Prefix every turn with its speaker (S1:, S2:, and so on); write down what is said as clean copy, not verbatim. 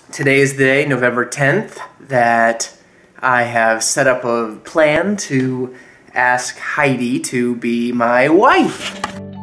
S1: Today is the day, November 10th, that I have set up a plan to ask Heidi to be my wife.